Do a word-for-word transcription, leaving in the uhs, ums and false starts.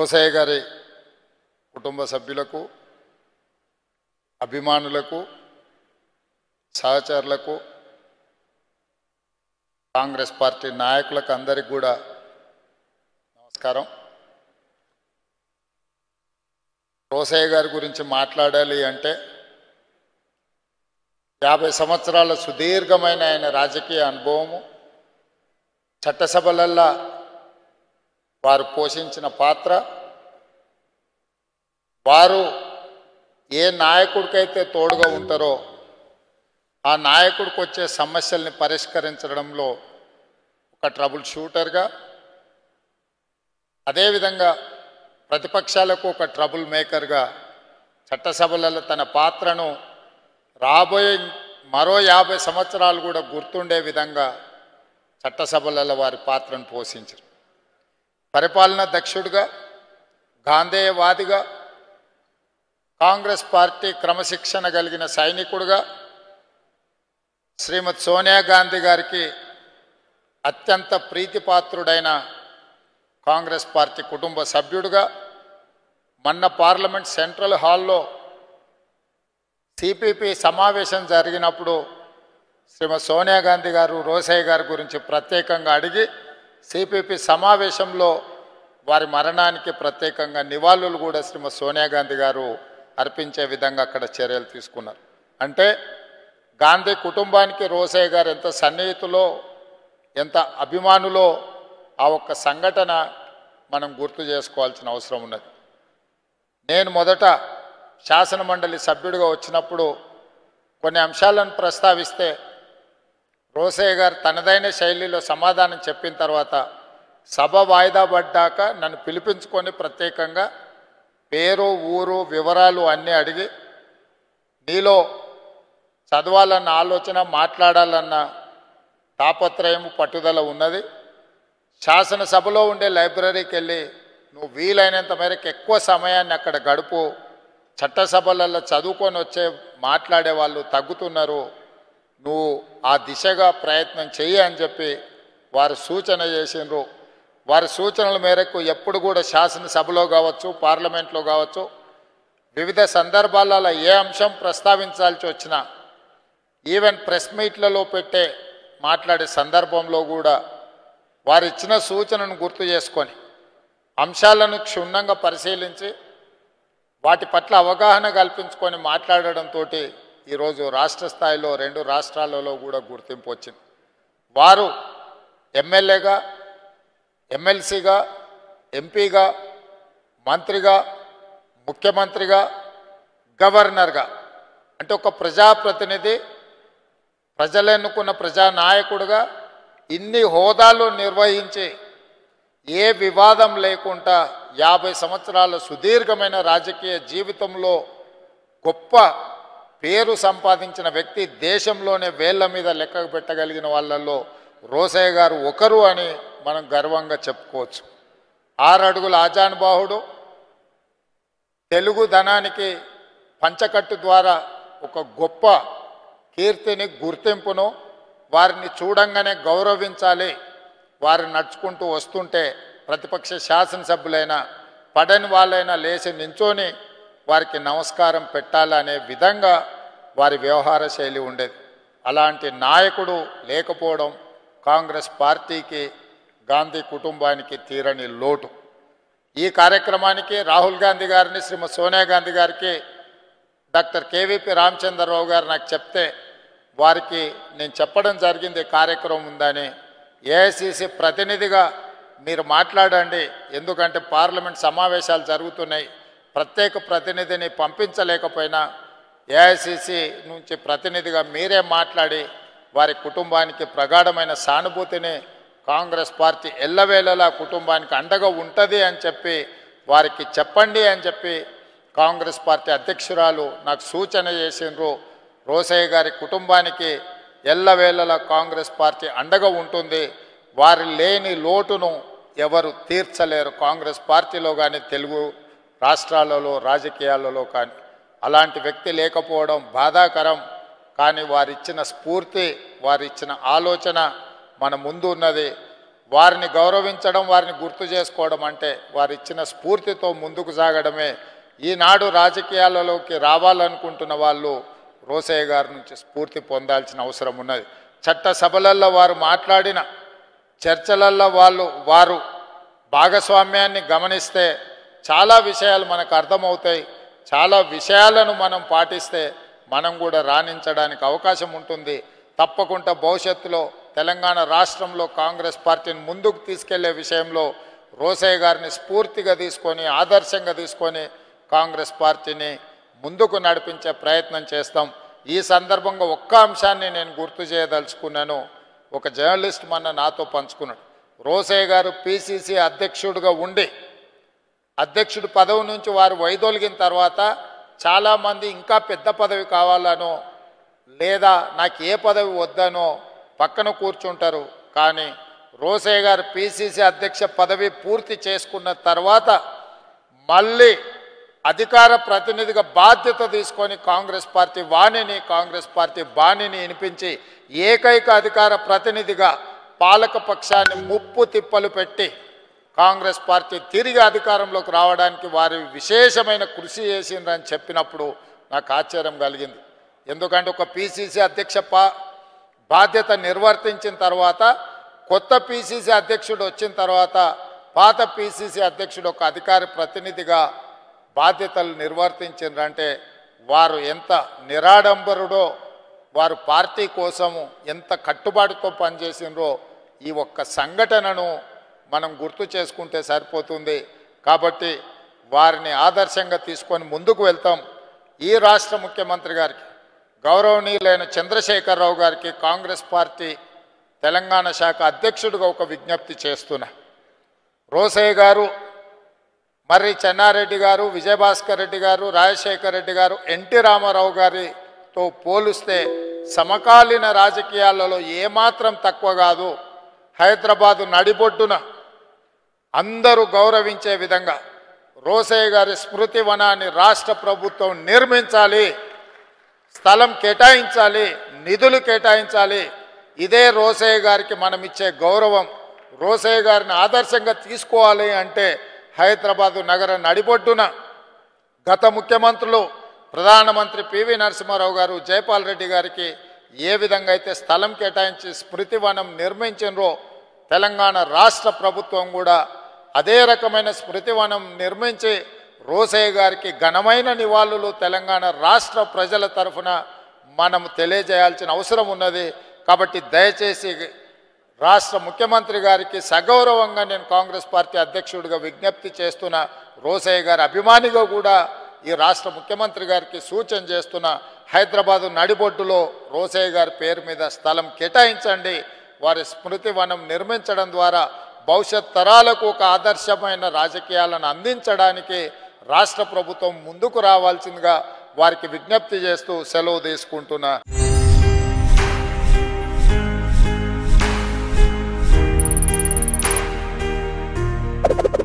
రోసయ్య గారి కుటుంబ సభ్యులకు, అభిమానులకు, సహచరులకు, కాంగ్రెస్ పార్టీ నాయకులకు అందరికీ కూడా నమస్కారం. రోసయ్య గారి గురించి మాట్లాడాలి అంటే యాభై సంవత్సరాల సుదీర్ఘమైన ఆయన రాజకీయ అనుభవము, చట్టసభలల్లో వారు పోషించిన పాత్ర, వారు ఏ నాయకుడికైతే తోడుగా ఉంటారో ఆ నాయకుడికి వచ్చే సమస్యల్ని పరిష్కరించడంలో ఒక ట్రబుల్ షూటర్గా, అదేవిధంగా ప్రతిపక్షాలకు ఒక ట్రబుల్ మేకర్గా చట్టసభలలో తన పాత్రను రాబోయే మరో యాభై సంవత్సరాలు కూడా గుర్తుండే విధంగా చట్టసభలలో వారి పాత్రను పోషించారు. పరిపాలనా దక్షుడిగా, గాంధేయవాదిగా, కాంగ్రెస్ పార్టీ క్రమశిక్షణ కలిగిన సైనికుడిగా, శ్రీమతి సోనియా గాంధీ గారికి అత్యంత ప్రీతిపాత్రుడైన కాంగ్రెస్ పార్టీ కుటుంబ సభ్యుడిగా, మొన్న పార్లమెంట్ సెంట్రల్ హాల్లో టీపీసీసీ సమావేశం జరిగినప్పుడు శ్రీమతి సోనియా గాంధీ గారు రోసయ్య గారి గురించి ప్రత్యేకంగా అడిగి టీపీసీ సమావేశంలో వారి మరణానికి ప్రత్యేకంగా నివాళులు కూడా శ్రీమతి సోనియా గాంధీ గారు అర్పించే విధంగా అక్కడ చర్యలు తీసుకున్నారు. అంటే గాంధీ కుటుంబానికి రోసయ్య గారు ఎంత సన్నిహితులో, ఎంత అభిమానులో ఆ ఒక్క సంఘటన మనం గుర్తు చేసుకోవాల్సిన అవసరం ఉన్నది. నేను మొదట శాసన మండలి సభ్యుడిగా వచ్చినప్పుడు కొన్ని అంశాలను ప్రస్తావిస్తే రోసయ్య గారు తనదైన శైలిలో సమాధానం చెప్పిన తర్వాత సభ వాయిదా పడ్డాక నన్ను పిలిపించుకొని ప్రత్యేకంగా పేరు, ఊరు, వివరాలు అన్నీ అడిగి, నీలో చదవాలన్న ఆలోచన, మాట్లాడాలన్న తాపత్రయం, పట్టుదల ఉన్నది, శాసనసభలో ఉండే లైబ్రరీకి వెళ్ళి నువ్వు వీలైనంత మేరకు ఎక్కువ సమయాన్ని అక్కడ గడుపు, చట్టసభలలో చదువుకొని వచ్చే మాట్లాడే వాళ్ళు తగ్గుతున్నారు, నువ్వు ఆ దిశగా ప్రయత్నం చెయ్యి అని చెప్పి వారు సూచన చేసినారు. వారి సూచనల మేరకు ఎప్పుడు కూడా శాసనసభలో కావచ్చు, పార్లమెంట్లో కావచ్చు, వివిధ సందర్భాలలో ఏ అంశం ప్రస్తావించాల్సి వచ్చినా, ఈవెన్ ప్రెస్ మీట్లలో పెట్టే మాట్లాడే సందర్భంలో కూడా వారు ఇచ్చిన సూచనను గుర్తు చేసుకొని అంశాలను క్షుణ్ణంగా పరిశీలించి వాటి పట్ల అవగాహన కల్పించుకొని మాట్లాడడంతో ఈరోజు రాష్ట్ర స్థాయిలో రెండు రాష్ట్రాలలో కూడా గుర్తింపు వచ్చింది. వారు ఎమ్మెల్యేగా, ఎమ్మెల్సీగా, ఎంపీగా, మంత్రిగా, ముఖ్యమంత్రిగా, గవర్నర్గా, అంటే ఒక ప్రజాప్రతినిధి, ప్రజలు ఎన్నుకున్న ప్రజానాయకుడిగా ఇన్ని హోదాలు నిర్వహించి ఏ వివాదం లేకుండా యాభై సంవత్సరాల సుదీర్ఘమైన రాజకీయ జీవితంలో గొప్ప పేరు సంపాదించిన వ్యక్తి, దేశంలోనే వేళ్ల మీద లెక్క పెట్టగలిగిన వాళ్ళల్లో రోసయ్య గారు ఒకరు అని మనం గర్వంగా చెప్పుకోవచ్చు. ఆరు అడుగుల ఆజానుబాహుడు, తెలుగు ధనానికి పంచకట్టు ద్వారా ఒక గొప్ప కీర్తిని, గుర్తింపును, వారిని చూడంగానే గౌరవించాలి, వారు నడుచుకుంటూ వస్తుంటే ప్రతిపక్ష శాసనసభ్యులైనా పడని వాళ్ళైనా లేచి నించొని వారికి నమస్కారం పెట్టాలనే విధంగా వారి వ్యవహార శైలి ఉండేది. అలాంటి నాయకుడు లేకపోవడం కాంగ్రెస్ పార్టీకి, గాంధీ కుటుంబానికి తీరని లోటు. ఈ కార్యక్రమానికి రాహుల్ గాంధీ గారిని, శ్రీమతి సోనియా గాంధీ గారికి డాక్టర్ కేవీపీ రామచంద్రరావు గారు నాకు చెప్తే వారికి నేను చెప్పడం జరిగింది కార్యక్రమం ఉందని. ఏఐసిసి ప్రతినిధిగా మీరు మాట్లాడండి, ఎందుకంటే పార్లమెంట్ సమావేశాలు జరుగుతున్నాయి, ప్రత్యేక ప్రతినిధిని పంపించలేకపోయినా ఏఐసిసి నుంచి ప్రతినిధిగా మీరే మాట్లాడి వారి కుటుంబానికి ప్రగాఢమైన సానుభూతిని, కాంగ్రెస్ పార్టీ ఎల్లవేళలా కుటుంబానికి అండగా ఉంటుంది అని చెప్పి వారికి చెప్పండి అని చెప్పి కాంగ్రెస్ పార్టీ అధ్యక్షురాలు నాకు సూచన చేసినారు. రోసయ్య గారి కుటుంబానికి ఎల్లవేళలా కాంగ్రెస్ పార్టీ అండగా ఉంటుంది, వారి లేని లోటును ఎవరు తీర్చలేరు కాంగ్రెస్ పార్టీలో కానీ, తెలుగు రాష్ట్రాలలో రాజకీయాలలో కానీ. అలాంటి వ్యక్తి లేకపోవడం బాధాకరం. కానీ వారిచ్చిన స్ఫూర్తి, వారిచ్చిన ఆలోచన మన ముందు ఉన్నది. వారిని గౌరవించడం, వారిని గుర్తు చేసుకోవడం అంటే వారు ఇచ్చిన స్ఫూర్తితో ముందుకు సాగడమే. ఈనాడు రాజకీయాలలోకి రావాలనుకుంటున్న వాళ్ళు రోసయ్య గారి నుంచి స్ఫూర్తి పొందాల్సిన అవసరం ఉన్నది. చట్టసభలలో వారు మాట్లాడిన చర్చలలో వాళ్ళు వారు భాగస్వామ్యాన్ని గమనిస్తే చాలా విషయాలు మనకు అర్థమవుతాయి. చాలా విషయాలను మనం పాటిస్తే మనం కూడా రాణించడానికి అవకాశం ఉంటుంది. తప్పకుండా భవిష్యత్తులో తెలంగాణ రాష్ట్రంలో కాంగ్రెస్ పార్టీని ముందుకు తీసుకెళ్లే విషయంలో రోసయ్య గారిని స్ఫూర్తిగా తీసుకొని ఆదర్శంగా తీసుకొని కాంగ్రెస్ పార్టీని ముందుకు నడిపించే ప్రయత్నం చేస్తాం. ఈ సందర్భంగా ఒక్క అంశాన్ని నేను గుర్తు చేయదలుచుకున్నాను. ఒక జర్నలిస్ట్ మొన్న నాతో పంచుకున్నాడు. రోసయ్య గారు పిసిసి అధ్యక్షుడిగా ఉండి అధ్యక్షుడి పదవి నుంచి వారు వైదొలిగిన తర్వాత చాలామంది ఇంకా పెద్ద పదవి కావాలనో లేదా నాకు ఏ పదవి వద్దనో పక్కన కూర్చుంటారు. కానీ రోసయ్య గారు పిసిసి అధ్యక్ష పదవి పూర్తి చేసుకున్న తర్వాత మళ్ళీ అధికార ప్రతినిధిగా బాధ్యత తీసుకొని కాంగ్రెస్ పార్టీ వాణిని కాంగ్రెస్ పార్టీ బాణిని వినిపించి ఏకైక అధికార ప్రతినిధిగా పాలక పక్షాన్ని ముప్పు తిప్పలు పెట్టి కాంగ్రెస్ పార్టీ తిరిగి అధికారంలోకి రావడానికి వారి విశేషమైన కృషి చేసిందని చెప్పినప్పుడు నాకు ఆశ్చర్యం కలిగింది. ఎందుకంటే ఒక పిసిసి అధ్యక్ష పా బాధ్యత నిర్వర్తించిన తర్వాత కొత్త పిసిసి అధ్యక్షుడు వచ్చిన తర్వాత పాత పిసిసి అధ్యక్షుడు ఒక అధికార ప్రతినిధిగా బాధ్యతలు నిర్వర్తించారంటే వారు ఎంత నిరాడంబరుడో, వారు పార్టీ కోసము ఎంత కట్టుబాటుతో పనిచేసినరో ఈ ఒక్క సంఘటనను మనం గుర్తు చేసుకుంటే సరిపోతుంది. కాబట్టి వారిని ఆదర్శంగా తీసుకొని ముందుకు వెళ్తాం. ఈ రాష్ట్ర ముఖ్యమంత్రి గారికి గౌరవనీయులైన చంద్రశేఖరరావు గారికి కాంగ్రెస్ పార్టీ తెలంగాణ శాఖ అధ్యక్షుడిగా ఒక విజ్ఞప్తి చేస్తున్నా. రోసయ్య గారు, మర్రి చెన్నారెడ్డి గారు, విజయభాస్కర్ రెడ్డి గారు, రాజశేఖర్ రెడ్డి గారు, ఎన్టీ రామారావు గారితో పోలిస్తే సమకాలీన రాజకీయాలలో ఏమాత్రం తక్కువ కాదు. హైదరాబాదు నడిబొడ్డున అందరూ గౌరవించే విధంగా రోసయ్య గారి స్మృతి వనాన్ని రాష్ట్ర ప్రభుత్వం నిర్మించాలి, స్థలం కేటాయించాలి, నిధులు కేటాయించాలి. ఇదే రోసయ్య గారికి మనం ఇచ్చే గౌరవం. రోసయ్య గారిని ఆదర్శంగా తీసుకోవాలి అంటే హైదరాబాదు నగర నడిబొడ్డున గత ముఖ్యమంత్రులు ప్రధానమంత్రి పివి నరసింహారావు గారు, జైపాల్ రెడ్డి గారికి ఏ విధంగా అయితే స్థలం కేటాయించి స్మృతి వనం నిర్మించినరో తెలంగాణ రాష్ట్ర ప్రభుత్వం కూడా అదే రకమైన స్మృతి వనం నిర్మించి రోసయ్య గారికి ఘనమైన నివాళులు తెలంగాణ రాష్ట్ర ప్రజల తరఫున మనం తెలియజేయాల్సిన అవసరం ఉన్నది. కాబట్టి దయచేసి రాష్ట్ర ముఖ్యమంత్రి గారికి సగౌరవంగా నేను కాంగ్రెస్ పార్టీ అధ్యక్షుడిగా విజ్ఞప్తి చేస్తున్న, రోసయ్య గారి అభిమానిగా కూడా ఈ రాష్ట్ర ముఖ్యమంత్రి గారికి సూచన చేస్తున్న, హైదరాబాదు నడిబొడ్డులో రోసయ్య గారి పేరు మీద స్థలం కేటాయించండి. వారి స్మృతి వనం నిర్మించడం ద్వారా భవిష్యత్ తరాలకు ఒక ఆదర్శమైన రాజకీయాలను అందించడానికి రాష్ట్ర ప్రభుత్వం ముందుకు రావాల్సిందిగా వారికి విజ్ఞప్తి చేస్తూ సెలవు తీసుకుంటున్నా. you